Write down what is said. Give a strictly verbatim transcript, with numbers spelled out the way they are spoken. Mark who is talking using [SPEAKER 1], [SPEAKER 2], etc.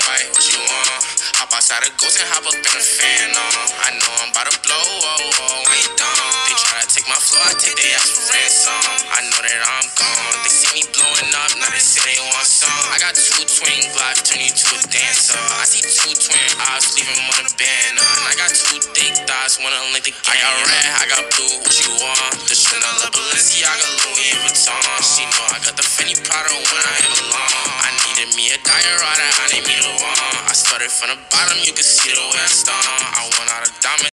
[SPEAKER 1] fight, what you want? Hop outside a ghost and hop up in a fan on. I know I'm about to blow, oh, oh, when you done. They try to take my flow, I take their ass for ransom. I know that I'm gone. They see me blowing up, now they say they want some. I got two twin glocks, turn you to a dancer. I see two twin eyes, leave him on a banner. And I got two thick thighs, wanna link the game. I got red, I got blue, what you want? The Chanel, Balenciaga, Louis Vuitton. She know I got the Fendi Prada when I ain't belong. I needed me a diorama, I need me the one. I started from the bottom, you can see the way I stung. I want all the diamonds.